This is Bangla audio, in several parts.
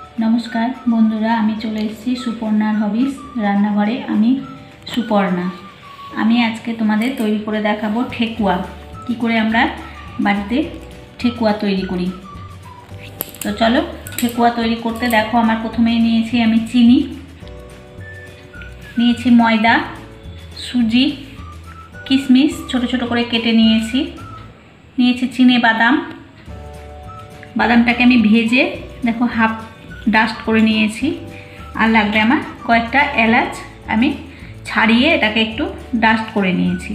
নমস্কার বন্ধুরা, আমি চলে এসেছি সুপর্ণার হবিস রান্নাঘরে। আমি সুপর্ণা। আমি আজকে তোমাদের তৈরি করে দেখাবো ঠেকুয়া। কি করে আমরা বাড়িতে ঠেকুয়া তৈরি করি। তো চলো ঠেকুয়া তৈরি করতে। দেখো, আমার প্রথমেই নিয়েছি আমি চিনি, নিয়েছি ময়দা, সুজি, কিশমিশ ছোট ছোট করে কেটে নিয়েছি চিনে বাদাম। বাদামটাকে আমি ভেজে দেখো হাফ ডাস্ট করে নিয়েছি। আর লাগবে আমার কয়েকটা এলাচ, আমি ছাড়িয়ে এটাকে একটু ডাস্ট করে নিয়েছি।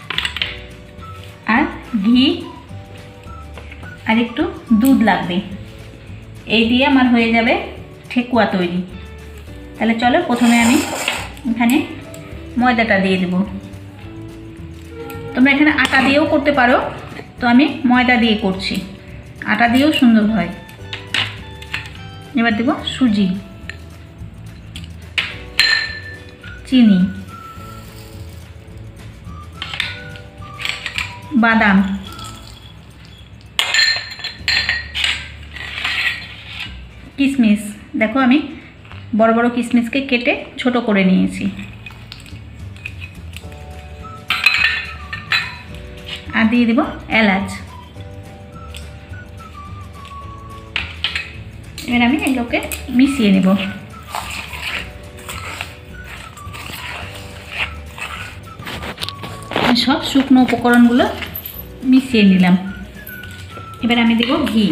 আর ঘি আর একটু দুধ লাগবে। এই দিয়ে আমার হয়ে যাবে ঠেকুয়া তৈরি। তাহলে চলো প্রথমে আমি এখানে ময়দাটা দিয়ে দেব। তোমরা এখানে আটা দিয়েও করতে পারো, তো আমি ময়দা দিয়ে করছি। আটা দিয়েও সুন্দর হয়। এবার দেব সুজি, চিনি, বাদাম, কিশমিশ। দেখো আমি বড় বড় কিশমিশকে কেটে ছোট করে নিয়েছি। আর দিয়ে দেব এলাচ। এবার আমি এগুলোকে মিশিয়ে নেব। সব শুকনো উপকরণগুলো মিশিয়ে নিলাম। এবার আমি দেব ঘি।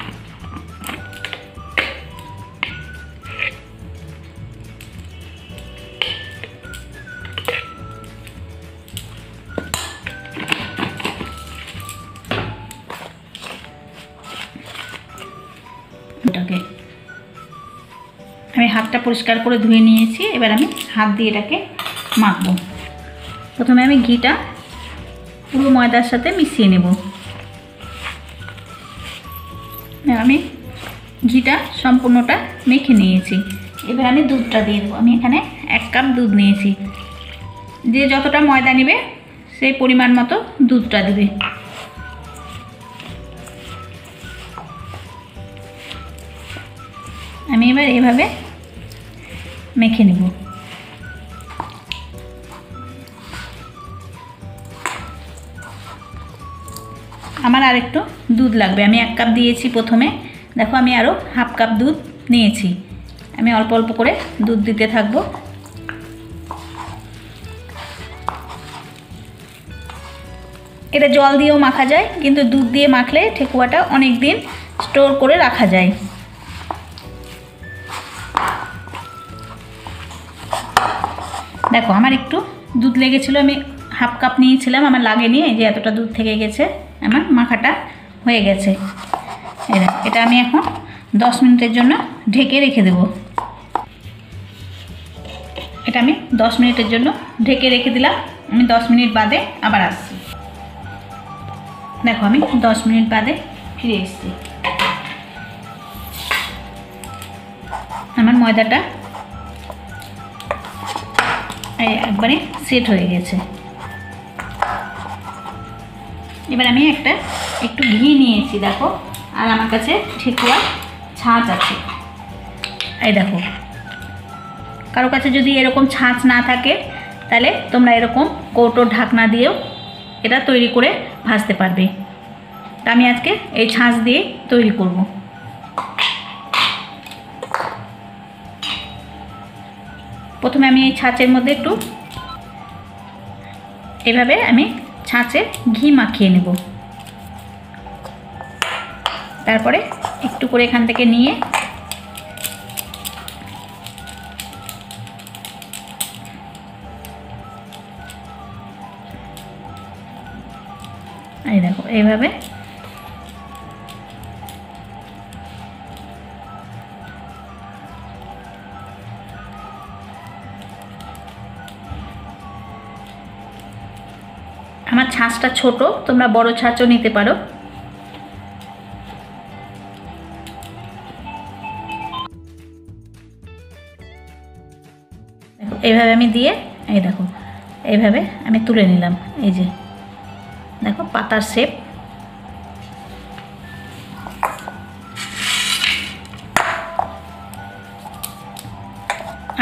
আমি হাতটা পরিষ্কার করে ধুয়ে নিয়েছি। এবার আমি হাত দিয়ে এটাকে মাখবো। প্রথমে আমি ঘিটা পুরো ময়দার সাথে মিশিয়ে নেব। আমি ঘিটা সম্পূর্ণটা মেখে নিয়েছি। এবার আমি দুধটা দিয়ে দেবো। আমি এখানে 1 কাপ দুধ নিয়েছি। যে যতটা ময়দা নেবে সেই পরিমাণ মতো দুধটা দেবে। আমি এবার এভাবে মেখে নেব। আমার আর একটু দুধ লাগবে। আমি 1 কাপ দিয়েছি প্রথমে। দেখো আমি আরও হাফ কাপ দুধ নিয়েছি। আমি অল্প অল্প করে দুধ দিতে থাকবো। এটা জল দিয়েও মাখা যায়, কিন্তু দুধ দিয়ে মাখলে ঠেকুয়াটা অনেক দিন স্টোর করে রাখা যায়। দেখো আমার একটু দুধ লেগেছিলো, আমি হাফ কাপ নিয়েছিলাম, আমার লাগেনি। এই যে এতটা দুধ থেকে গেছে, আমার মাখাটা হয়ে গেছে। এটা আমি এখন 10 মিনিটের জন্য ঢেকে রেখে দেব। এটা আমি 10 মিনিটের জন্য ঢেকে রেখে দিলাম। আমি 10 মিনিট বাদে আবার আসছি। দেখো আমি 10 মিনিট বাদে ফিরে এসেছি। আমার ময়দাটা একবারে সেট হয়ে গেছে। এবার আমি একটু ঘি নিয়েছি দেখো। আর আমার কাছে ঠেকুয়া ছাঁচ আছে। এই দেখো, কারো কাছে যদি এরকম ছাঁচ না থাকে তাহলে তোমরা এরকম কৌটোর ঢাকনা দিয়েও এটা তৈরি করে ভাজতে পারবে। তা আমি আজকে এই ছাঁচ দিয়ে তৈরি করব। প্রথমে আমি এই ছাঁচের মধ্যে একটু এভাবে আমি ছাঁচে ঘি মাখিয়ে নেব। তারপরে একটু করে এখান থেকে নিয়ে এই দেখো এইভাবে আমার ছাঁচটা ছোট, তোমরা বড় ছাঁচও নিতে পারো। দেখো এইভাবে আমি দিয়ে এই দেখো এইভাবে আমি তুলে নিলাম। এই যে দেখো পাতার শেপ।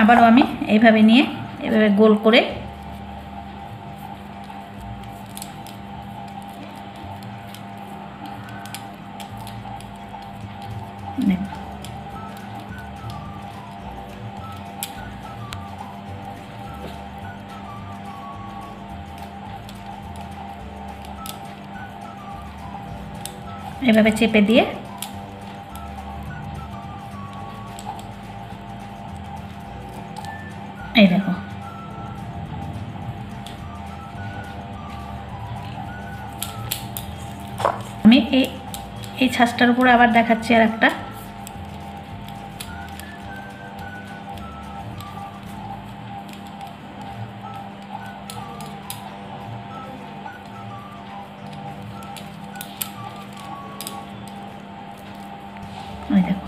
আবারও আমি এইভাবে নিয়ে এভাবে গোল করে এভাবে চেপে দিয়ে এই দেখো আমি এই ছাঁচটার উপরে আবার দেখাচ্ছি আর একটা। দেখো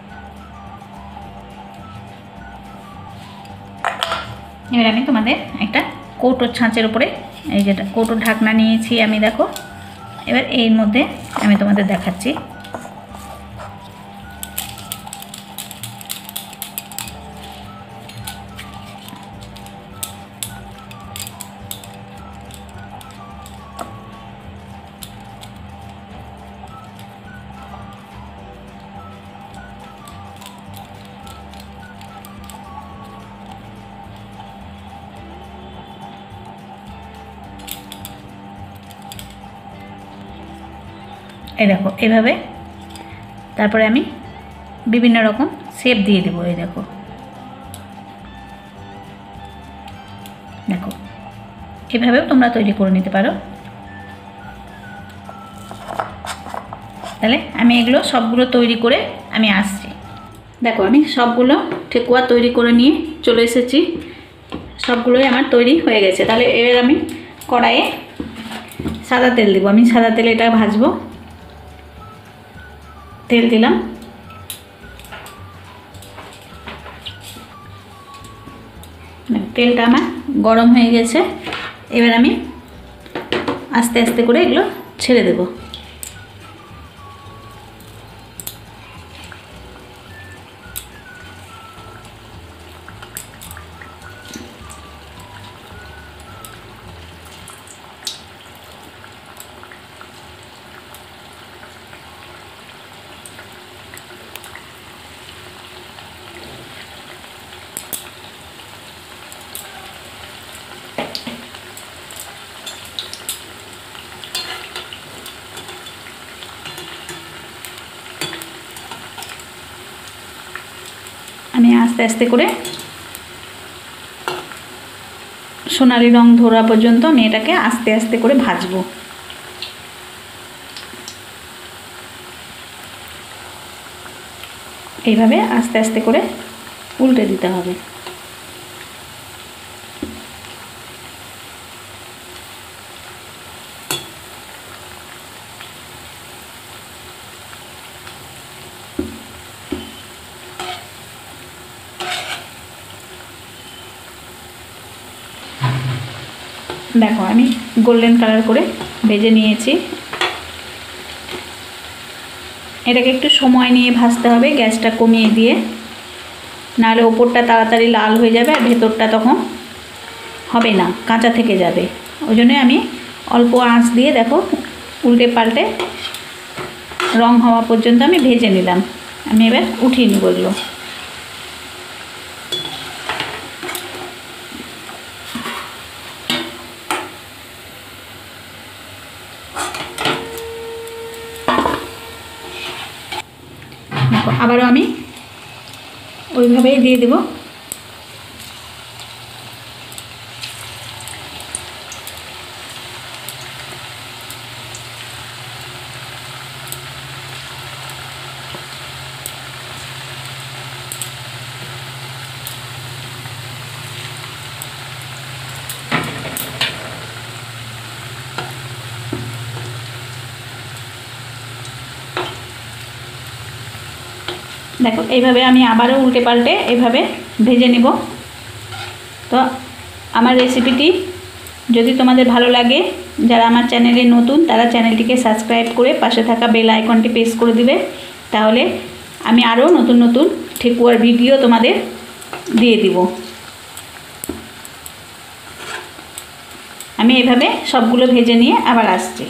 এবার আমি তোমাদের একটা কৌটোর ছাঁচের উপরে এই যেটা কৌটোর ঢাকনা নিয়েছি আমি, দেখো এবার এর মধ্যে আমি তোমাদের দেখাচ্ছি। এই দেখো এভাবে তারপরে আমি বিভিন্ন রকম শেপ দিয়ে দেবো। এই দেখো দেখো এভাবেও তোমরা তৈরি করে নিতে পারো। তাহলে আমি এগুলো সবগুলো তৈরি করে আমি আসছি। দেখো আমি সবগুলো ঠেকুয়া তৈরি করে নিয়ে চলে এসেছি, সবগুলোই আমার তৈরি হয়ে গেছে। তাহলে এবার আমি কড়াইয়ে সাদা তেল দেবো। আমি সাদা তেলে এটা ভাজবো। তেল দিলাম, তেলটা আমার গরম হয়ে গেছে। এবার আমি আস্তে আস্তে করে এগুলো ছেড়ে দেব। আমি আস্তে আস্তে করে সোনালি রং ধরা পর্যন্ত আমি এটাকে আস্তে আস্তে করে ভাজবো। এইভাবে আস্তে আস্তে করে উল্টে দিতে হবে। দেখো আমি গোল্ডেন কালার করে ভেজে নিয়েছি। এটাকে একটু সময় নিয়ে ভাজতে হবে, গ্যাসটা কমিয়ে দিয়ে, নাহলে ওপরটা তাড়াতাড়ি লাল হয়ে যাবে আর ভেতরটা তখন হবে না, কাঁচা থেকে যাবে। ওই জন্যই আমি অল্প আঁচ দিয়ে দেখো উল্টে পাল্টে রং হওয়া পর্যন্ত আমি ভেজে নিলাম। আমি এবার উঠিয়ে নিব এগুলো। আবারও আমি ওইভাবেই দিয়ে দেব। দেখো এইভাবে আমি আবারও উল্টে পাল্টে এইভাবে ভেজে নেব। তো আমার রেসিপিটি যদি তোমাদের ভালো লাগে, যারা আমার চ্যানেলে নতুন তারা চ্যানেলটিকে সাবস্ক্রাইব করে পাশে থাকা বেল আইকনটি প্রেস করে দিবে। তাহলে আমি আরও নতুন নতুন ঠেকুয়ার ভিডিও তোমাদের দিয়ে দিব। আমি এভাবে সবগুলো ভেজে নিয়ে আবার আসছি।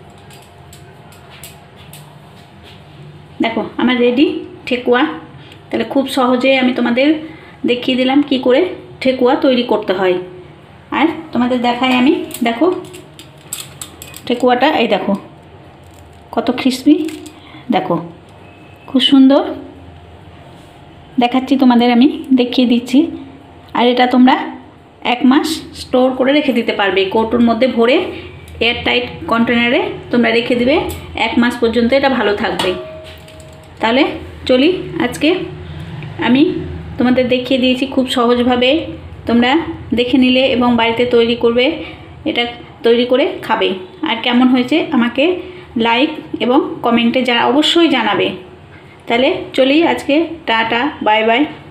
দেখো আমার রেডি ঠেকুয়া। তাহলে খুব সহজে আমি তোমাদের দেখিয়ে দিলাম কি করে ঠেকুয়া তৈরি করতে হয়। আর তোমাদের দেখাই আমি, দেখো ঠেকুয়াটা, এই দেখো কত ক্রিসপি, দেখো খুব সুন্দর দেখাচ্ছি তোমাদের, আমি দেখিয়ে দিচ্ছি। আর এটা তোমরা 1 মাস স্টোর করে রেখে দিতে পারবে, কৌটোর মধ্যে ভরে এয়ারটাইট কন্টেনারে তোমরা রেখে দিবে, 1 মাস পর্যন্ত এটা ভালো থাকবে। তাহলে চলি, আজকে আমি তোমাদের দেখিয়ে দিয়েছি খুব সহজভাবে, তোমরা দেখে নিলে এবং বাড়িতে তৈরি করবে, এটা তৈরি করে খাবে। আর কেমন হয়েছে আমাকে লাইক এবং কমেন্টে অবশ্যই জানাবে। তাহলে চলি আজকে, টাটা বাই বাই।